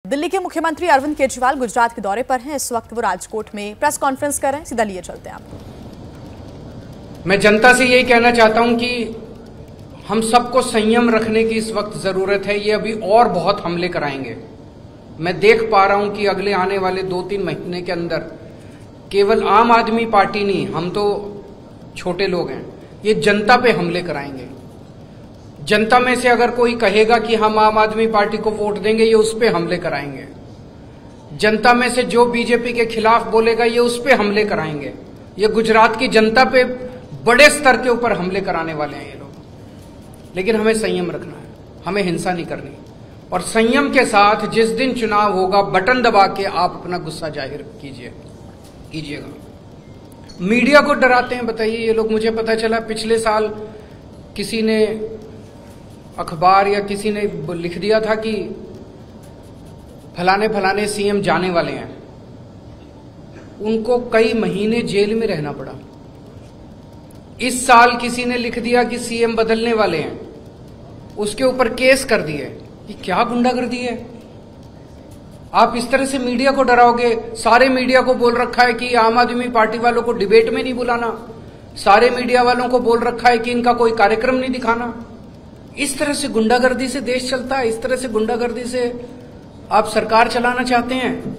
दिल्ली के मुख्यमंत्री अरविंद केजरीवाल गुजरात के दौरे पर हैं। इस वक्त वो राजकोट में प्रेस कॉन्फ्रेंस कर रहे हैं। सीधा लिए चलते हैं आपको। मैं जनता से यही कहना चाहता हूं कि हम सबको संयम रखने की इस वक्त जरूरत है। ये अभी और बहुत हमले कराएंगे। मैं देख पा रहा हूं कि अगले आने वाले 2-3 महीने के अंदर केवल आम आदमी पार्टी नहीं, हम तो छोटे लोग हैं, ये जनता पे हमले कराएंगे। जनता में से अगर कोई कहेगा कि हम आम आदमी पार्टी को वोट देंगे, ये उस पे हमले कराएंगे। जनता में से जो बीजेपी के खिलाफ बोलेगा, ये उस पे हमले कराएंगे। ये गुजरात की जनता पे बड़े स्तर के ऊपर हमले कराने वाले हैं ये लोग। लेकिन हमें संयम रखना है, हमें हिंसा नहीं करनी। और संयम के साथ जिस दिन चुनाव होगा, बटन दबा के आप अपना गुस्सा जाहिर कीजिएगा। मीडिया को डराते हैं, बताइए ये लोग। मुझे पता चला पिछले साल किसी ने अखबार या किसी ने लिख दिया था कि फलाने फलाने सीएम जाने वाले हैं, उनको कई महीने जेल में रहना पड़ा। इस साल किसी ने लिख दिया कि सीएम बदलने वाले हैं, उसके ऊपर केस कर दिए। ये क्या गुंडागर्दी है? आप इस तरह से मीडिया को डराओगे। सारे मीडिया को बोल रखा है कि आम आदमी पार्टी वालों को डिबेट में नहीं बुलाना, सारे मीडिया वालों को बोल रखा है कि इनका कोई कार्यक्रम नहीं दिखाना। इस तरह से गुंडागर्दी से देश चलता है? इस तरह से गुंडागर्दी से आप सरकार चलाना चाहते हैं?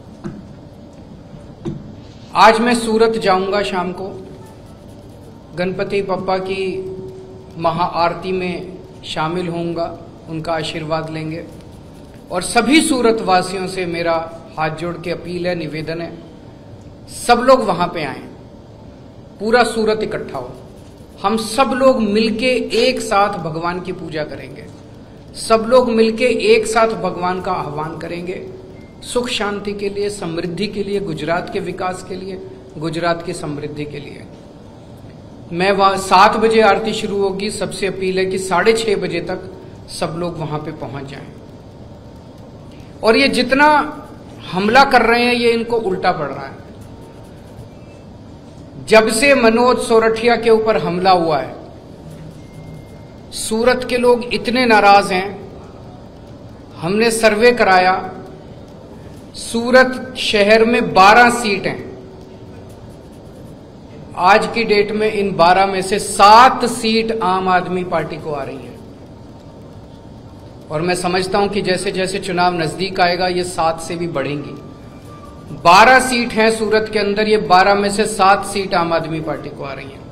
आज मैं सूरत जाऊंगा शाम को, गणपति बप्पा की महाआरती में शामिल होऊंगा, उनका आशीर्वाद लेंगे। और सभी सूरत वासियों से मेरा हाथ जोड़ के अपील है, निवेदन है, सब लोग वहां पे आए, पूरा सूरत इकट्ठा हो। हम सब लोग मिलके एक साथ भगवान की पूजा करेंगे, सब लोग मिलके एक साथ भगवान का आह्वान करेंगे, सुख शांति के लिए, समृद्धि के लिए, गुजरात के विकास के लिए, गुजरात की समृद्धि के लिए। मैं वहां 7 बजे आरती शुरू होगी। सबसे अपील है कि 6:30 बजे तक सब लोग वहां पे पहुंच जाएं। और ये जितना हमला कर रहे हैं, ये इनको उल्टा पड़ रहा है। जब से मनोज सोरठिया के ऊपर हमला हुआ है, सूरत के लोग इतने नाराज हैं। हमने सर्वे कराया, सूरत शहर में 12 सीट हैं। आज की डेट में इन 12 में से 7 सीट आम आदमी पार्टी को आ रही है। और मैं समझता हूं कि जैसे जैसे चुनाव नजदीक आएगा, ये 7 से भी बढ़ेंगी। 12 सीट हैं सूरत के अंदर, ये 12 में से 7 सीट आम आदमी पार्टी को आ रही हैं।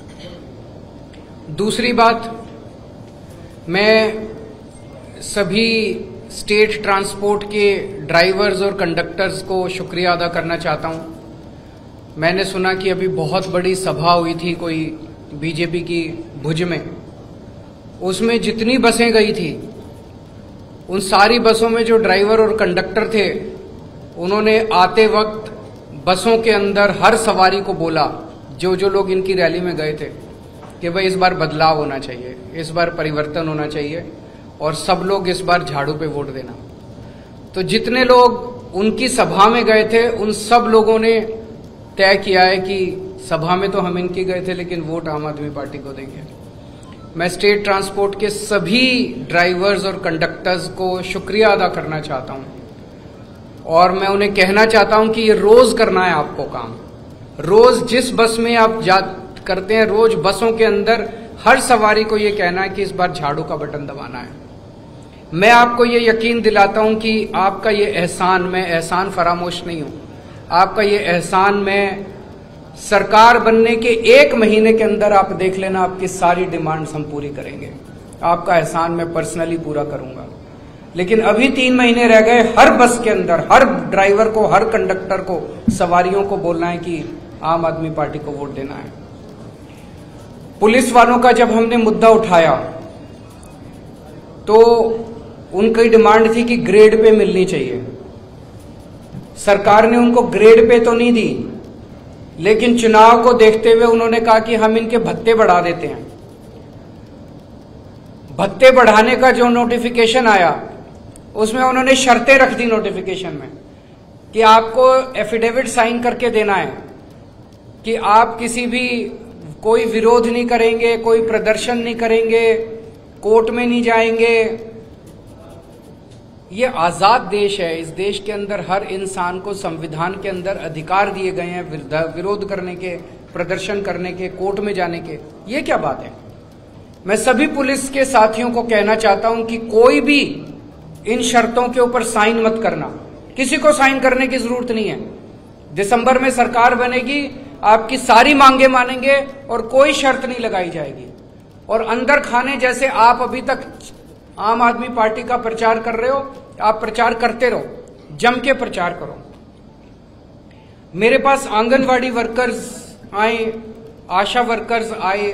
दूसरी बात, मैं सभी स्टेट ट्रांसपोर्ट के ड्राइवर्स और कंडक्टर्स को शुक्रिया अदा करना चाहता हूं। मैंने सुना कि अभी बहुत बड़ी सभा हुई थी कोई बीजेपी की भुज में, उसमें जितनी बसें गई थी, उन सारी बसों में जो ड्राइवर और कंडक्टर थे, उन्होंने आते वक्त बसों के अंदर हर सवारी को बोला, जो जो लोग इनकी रैली में गए थे, कि भाई इस बार बदलाव होना चाहिए, इस बार परिवर्तन होना चाहिए, और सब लोग इस बार झाड़ू पे वोट देना। तो जितने लोग उनकी सभा में गए थे, उन सब लोगों ने तय किया है कि सभा में तो हम इनकी गए थे, लेकिन वोट आम आदमी पार्टी को देंगे। मैं स्टेट ट्रांसपोर्ट के सभी ड्राइवर्स और कंडक्टर्स को शुक्रिया अदा करना चाहता हूं। और मैं उन्हें कहना चाहता हूं कि ये रोज करना है आपको काम। रोज जिस बस में आप करते हैं, रोज बसों के अंदर हर सवारी को ये कहना है कि इस बार झाड़ू का बटन दबाना है। मैं आपको ये यकीन दिलाता हूं कि आपका ये एहसान, मैं एहसान फरामोश नहीं हूं, आपका ये एहसान मैं सरकार बनने के 1 महीने के अंदर आप देख लेना, आपकी सारी डिमांड्स हम पूरी करेंगे। आपका एहसान मैं पर्सनली पूरा करूंगा। लेकिन अभी 3 महीने रह गए। हर बस के अंदर हर ड्राइवर को, हर कंडक्टर को, सवारियों को बोलना है कि आम आदमी पार्टी को वोट देना है। पुलिस वालों का जब हमने मुद्दा उठाया तो उनकी डिमांड थी कि ग्रेड पे मिलनी चाहिए। सरकार ने उनको ग्रेड पे तो नहीं दी, लेकिन चुनाव को देखते हुए उन्होंने कहा कि हम इनके भत्ते बढ़ा देते हैं। भत्ते बढ़ाने का जो नोटिफिकेशन आया, उसमें उन्होंने शर्तें रख दी नोटिफिकेशन में कि आपको एफिडेविट साइन करके देना है कि आप किसी भी कोई विरोध नहीं करेंगे, कोई प्रदर्शन नहीं करेंगे, कोर्ट में नहीं जाएंगे, ये आजाद देश है। इस देश के अंदर हर इंसान को संविधान के अंदर अधिकार दिए गए हैं विरोध करने के, प्रदर्शन करने के, कोर्ट में जाने के। ये क्या बात है? मैं सभी पुलिस के साथियों को कहना चाहता हूं कि कोई भी इन शर्तों के ऊपर साइन मत करना। किसी को साइन करने की जरूरत नहीं है। दिसंबर में सरकार बनेगी, आपकी सारी मांगे मानेंगे और कोई शर्त नहीं लगाई जाएगी। और अंदर खाने जैसे आप अभी तक आम आदमी पार्टी का प्रचार कर रहे हो, आप प्रचार करते रहो, जम के प्रचार करो। मेरे पास आंगनवाड़ी वर्कर्स आए, आशा वर्कर्स आए,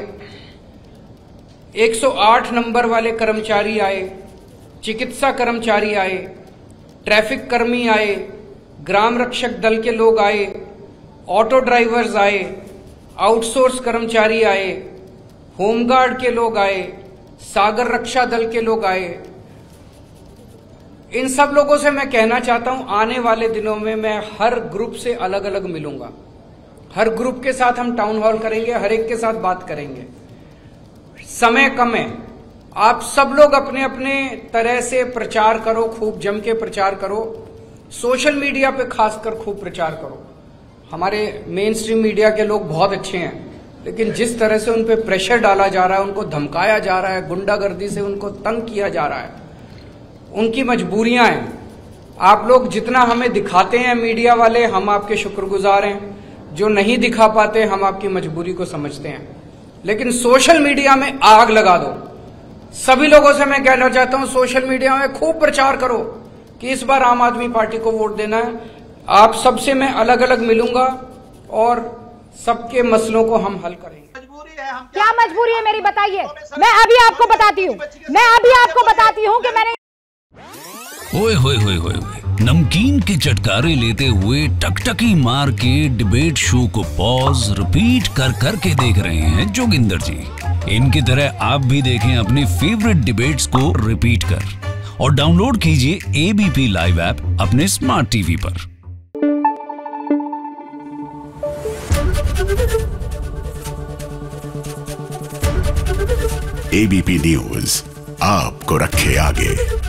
108 नंबर वाले कर्मचारी आए, चिकित्सा कर्मचारी आए, ट्रैफिक कर्मी आए, ग्राम रक्षक दल के लोग आए, ऑटो ड्राइवर्स आए, आउटसोर्स कर्मचारी आए, होमगार्ड के लोग आए, सागर रक्षा दल के लोग आए। इन सब लोगों से मैं कहना चाहता हूं, आने वाले दिनों में मैं हर ग्रुप से अलग अलग मिलूंगा। हर ग्रुप के साथ हम टाउन हॉल करेंगे, हर एक के साथ बात करेंगे। समय कम है, आप सब लोग अपने अपने तरह से प्रचार करो, खूब जम के प्रचार करो। सोशल मीडिया पे खासकर खूब प्रचार करो। हमारे मेन स्ट्रीम मीडिया के लोग बहुत अच्छे हैं, लेकिन जिस तरह से उन पे प्रेशर डाला जा रहा है, उनको धमकाया जा रहा है, गुंडागर्दी से उनको तंग किया जा रहा है, उनकी मजबूरियां हैं। आप लोग जितना हमें दिखाते हैं मीडिया वाले, हम आपके शुक्रगुजार हैं। जो नहीं दिखा पाते, हम आपकी मजबूरी को समझते हैं। लेकिन सोशल मीडिया में आग लगा दो। सभी लोगों से मैं कहना चाहता हूं, सोशल मीडिया में खूब प्रचार करो कि इस बार आम आदमी पार्टी को वोट देना है। आप सबसे मैं अलग अलग मिलूंगा और सबके मसलों को हम हल करेंगे। क्या मजबूरी है मेरी, बताइए। मैं अभी आपको बताती हूँ कि मैंने ओए होए होए होए, नमकीन के चटकारे लेते हुए टकटकी मार के डिबेट शो को पॉज रिपीट कर करके देख रहे हैं जोगिंदर जी। इनकी तरह आप भी देखें अपने फेवरेट डिबेट्स को रिपीट कर और डाउनलोड कीजिए एबीपी लाइव ऐप अपने स्मार्ट टीवी पर। एबीपी न्यूज आपको रखे आगे।